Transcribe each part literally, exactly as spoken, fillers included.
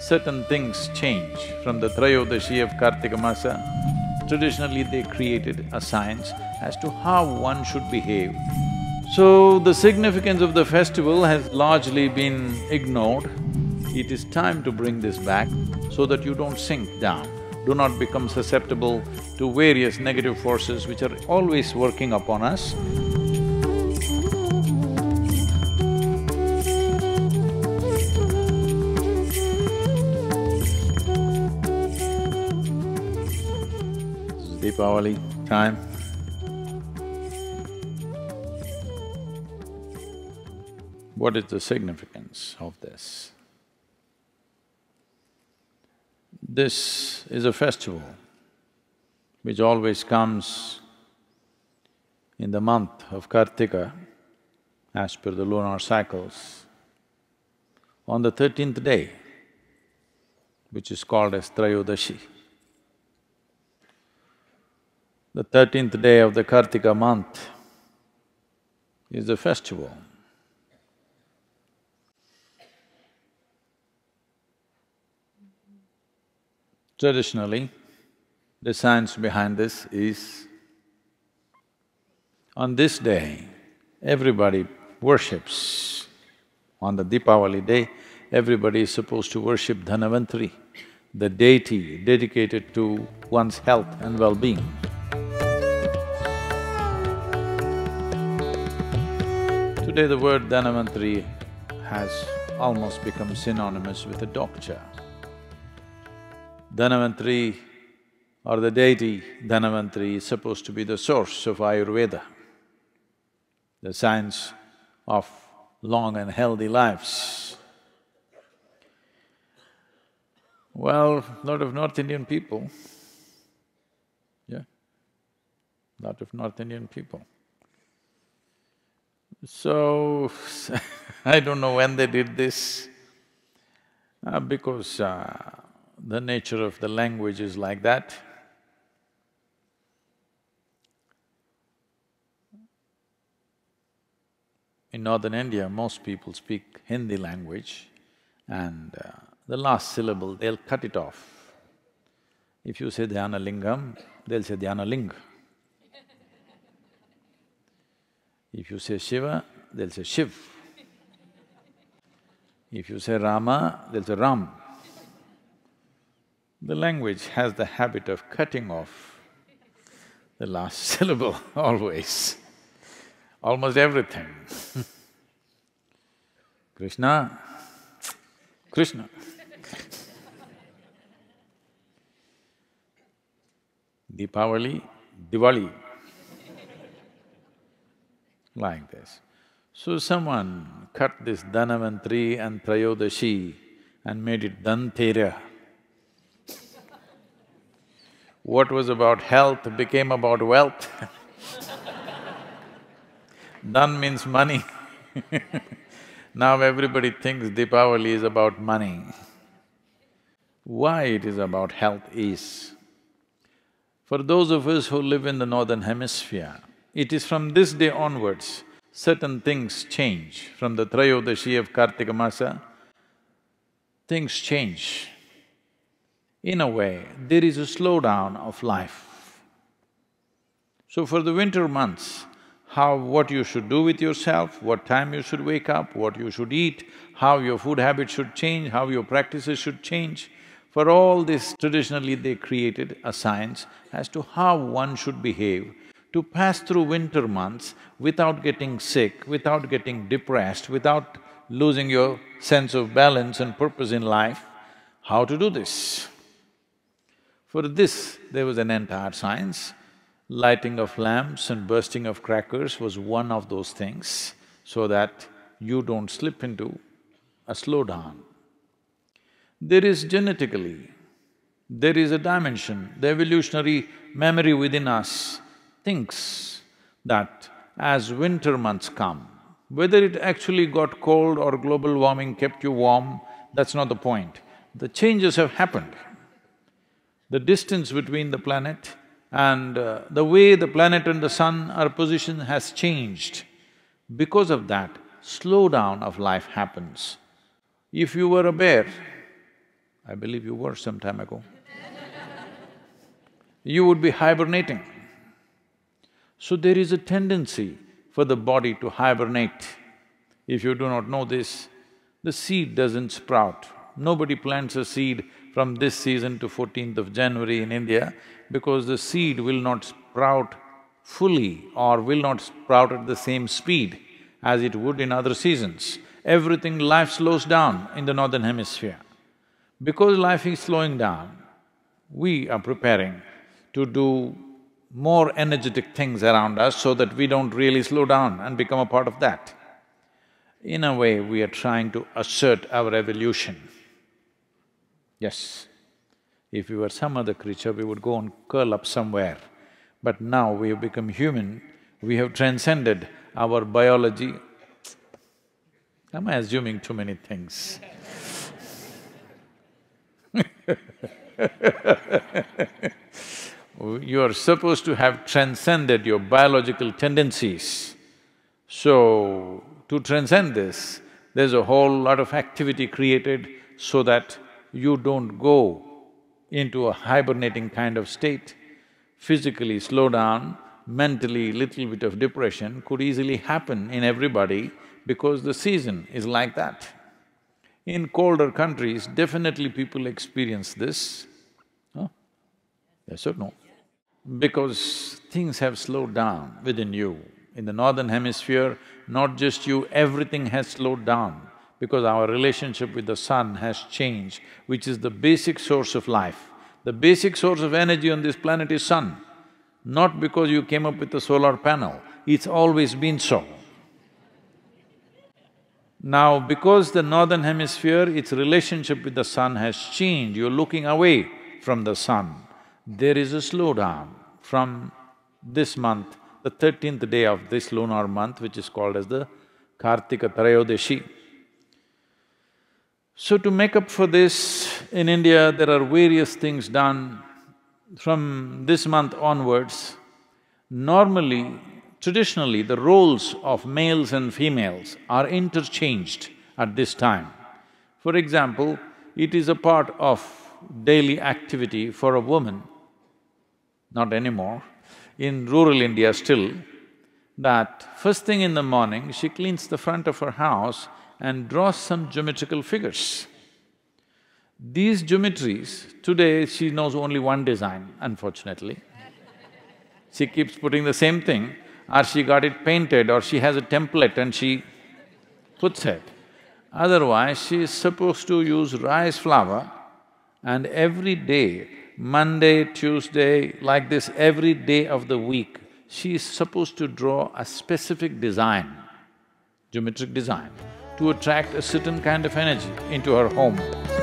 certain things change from the Trayodashi of Kartika Masa. Traditionally, they created a science as to how one should behave. So, the significance of the festival has largely been ignored. It is time to bring this back so that you don't sink down. Do not become susceptible to various negative forces which are always working upon us. This is Deepavali time. What is the significance of this? This is a festival which always comes in the month of Kartika as per the lunar cycles, on the thirteenth day, which is called as Trayodashi. The thirteenth day of the Kartika month is the festival. Traditionally, the science behind this is, on this day, everybody worships. On the Deepavali day, everybody is supposed to worship Dhanavantari, the deity dedicated to one's health and well-being. Today the word Dhanavantari has almost become synonymous with a doctor. Dhanavantari or the deity Dhanavantari is supposed to be the source of Ayurveda, the science of long and healthy lives. Well, lot of North Indian people, yeah, lot of North Indian people. So, I don't know when they did this, uh, because uh, the nature of the language is like that. In northern India, most people speak Hindi language and uh, the last syllable, they'll cut it off. If you say Dhyana Lingam, they'll say Dhyana Ling. If you say Shiva, they'll say Shiv. If you say Rama, they'll say Ram. The language has the habit of cutting off the last syllable always, almost everything. Krishna, Krishna. Deepavali, Diwali, like this. So someone cut this Dhanavantari and Trayodashi and made it Dhantera. What was about health became about wealth. Dhan means money. Now everybody thinks Deepavali is about money. Why it is about health is, for those of us who live in the northern hemisphere, it is from this day onwards, certain things change. From the Trayodashi of Kartika Masa, things change. In a way, there is a slowdown of life. So for the winter months, how… what you should do with yourself, what time you should wake up, what you should eat, how your food habits should change, how your practices should change, for all this, traditionally they created a science as to how one should behave to pass through winter months without getting sick, without getting depressed, without losing your sense of balance and purpose in life. How to do this? For this, there was an entire science. Lighting of lamps and bursting of crackers was one of those things, so that you don't slip into a slowdown. There is genetically, there is a dimension, the evolutionary memory within us thinks that as winter months come, whether it actually got cold or global warming kept you warm, that's not the point. The changes have happened. The distance between the planet and uh, the way the planet and the sun are positioned has changed. Because of that, slowdown of life happens. If you were a bear I believe you were some time ago. You would be hibernating. So there is a tendency for the body to hibernate. If you do not know this, the seed doesn't sprout. Nobody plants a seed from this season to fourteenth of January in India because the seed will not sprout fully or will not sprout at the same speed as it would in other seasons. Everything, life slows down in the northern hemisphere. Because life is slowing down, we are preparing to do more energetic things around us so that we don't really slow down and become a part of that. In a way, we are trying to assert our evolution. Yes, if we were some other creature, we would go and curl up somewhere. But now we have become human, we have transcended our biology. Am I assuming too many things? You are supposed to have transcended your biological tendencies. So, to transcend this, there's a whole lot of activity created so that you don't go into a hibernating kind of state. Physically slow down, mentally little bit of depression could easily happen in everybody because the season is like that. In colder countries, definitely people experience this. Huh? Yes or no? Because things have slowed down within you. In the northern hemisphere, not just you, everything has slowed down because our relationship with the sun has changed, which is the basic source of life. The basic source of energy on this planet is sun. Not because you came up with a solar panel, it's always been so. Now, because the northern hemisphere, its relationship with the sun has changed, you're looking away from the sun. There is a slowdown from this month, the thirteenth day of this lunar month, which is called as the Kartika Trayodashi. So to make up for this, in India there are various things done. From this month onwards, normally, traditionally, the roles of males and females are interchanged at this time. For example, it is a part of daily activity for a woman, not anymore, in rural India still, that first thing in the morning, she cleans the front of her house and draws some geometrical figures. These geometries, today she knows only one design, unfortunately. She keeps putting the same thing, or she got it painted, or she has a template and she puts it. Otherwise, she is supposed to use rice flour and every day, Monday, Tuesday, like this, every day of the week, she is supposed to draw a specific design, geometric design, to attract a certain kind of energy into her home.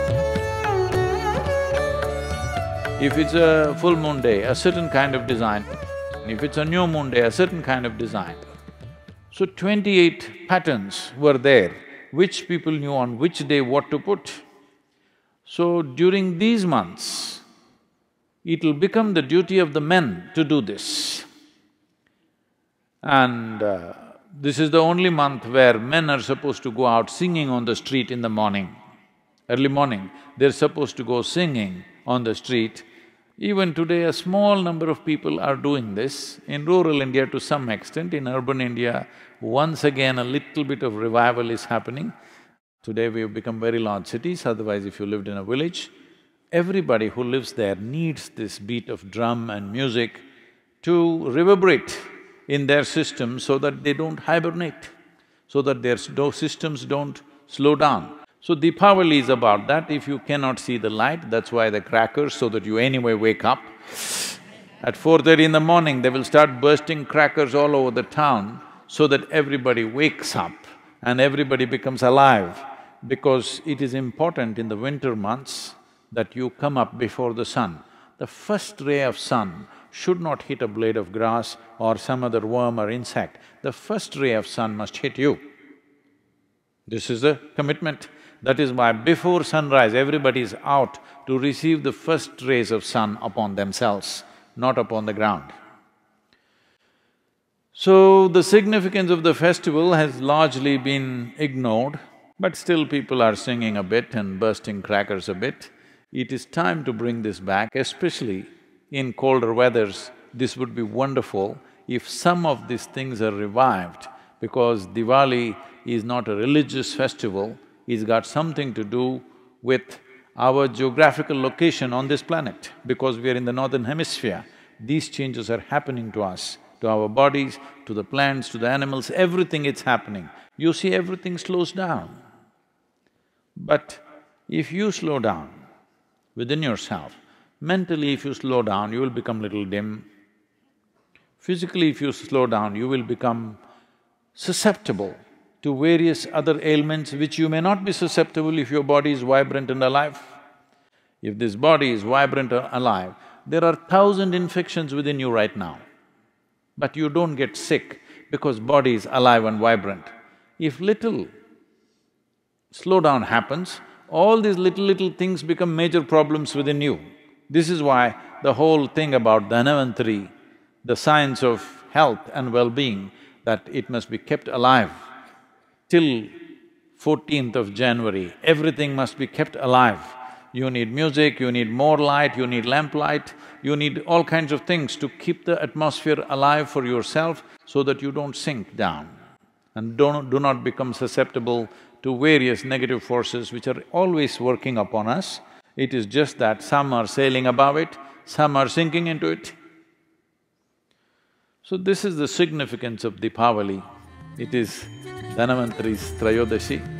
If it's a full moon day, a certain kind of design. If it's a new moon day, a certain kind of design. So twenty-eight patterns were there, which people knew on which day what to put. So during these months, it'll become the duty of the men to do this. And uh, this is the only month where men are supposed to go out singing on the street in the morning. Early morning, they're supposed to go singing on the street. Even today, a small number of people are doing this. In rural India to some extent, in urban India, once again a little bit of revival is happening. Today we have become very large cities, otherwise if you lived in a village, everybody who lives there needs this beat of drum and music to reverberate in their system so that they don't hibernate, so that their systems don't slow down. So Deepavali is about that. If you cannot see the light, that's why the crackers, so that you anyway wake up. At four thirty in the morning, they will start bursting crackers all over the town so that everybody wakes up and everybody becomes alive. Because it is important in the winter months that you come up before the sun. The first ray of sun should not hit a blade of grass or some other worm or insect. The first ray of sun must hit you. This is the commitment. That is why before sunrise, everybody is out to receive the first rays of sun upon themselves, not upon the ground. So, the significance of the festival has largely been ignored, but still people are singing a bit and bursting crackers a bit. It is time to bring this back, especially in colder weathers. This would be wonderful if some of these things are revived, because Diwali is not a religious festival, it's got something to do with our geographical location on this planet. Because we are in the northern hemisphere, these changes are happening to us, to our bodies, to the plants, to the animals, everything it's happening. You see, everything slows down. But if you slow down within yourself, mentally if you slow down, you will become little dim. Physically if you slow down, you will become susceptible to various other ailments which you may not be susceptible if your body is vibrant and alive. If this body is vibrant and alive, there are thousand infections within you right now, but you don't get sick because body is alive and vibrant. If little slowdown happens, all these little, little things become major problems within you. This is why the whole thing about Dhanavantari, the science of health and well-being, that it must be kept alive till fourteenth of January, everything must be kept alive. You need music, you need more light, you need lamplight, you need all kinds of things to keep the atmosphere alive for yourself so that you don't sink down and don't… do not become susceptible to various negative forces which are always working upon us. It is just that some are sailing above it, some are sinking into it. So this is the significance of Deepavali. It is Dhanavantari's Trayodashi.